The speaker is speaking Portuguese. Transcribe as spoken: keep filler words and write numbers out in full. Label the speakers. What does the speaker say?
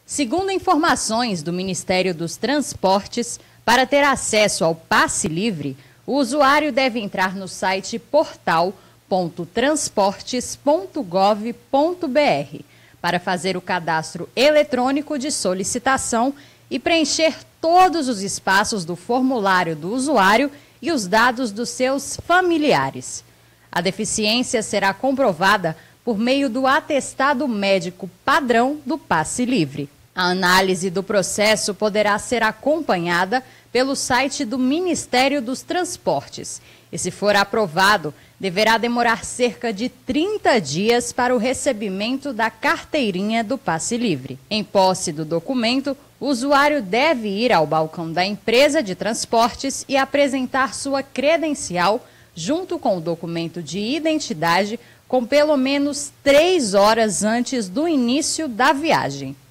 Speaker 1: Segundo informações do Ministério dos Transportes, para ter acesso ao Passe Livre, o usuário deve entrar no site portal ponto transportes ponto gov ponto br para fazer o cadastro eletrônico de solicitação e preencher todos os espaços do formulário do usuário e os dados dos seus familiares. A deficiência será comprovada por meio do atestado médico padrão do Passe Livre. A análise do processo poderá ser acompanhada pelo site do Ministério dos Transportes e, se for aprovado, deverá demorar cerca de trinta dias para o recebimento da carteirinha do Passe Livre. Em posse do documento, o usuário deve ir ao balcão da empresa de transportes e apresentar sua credencial junto com o documento de identidade com pelo menos três horas antes do início da viagem.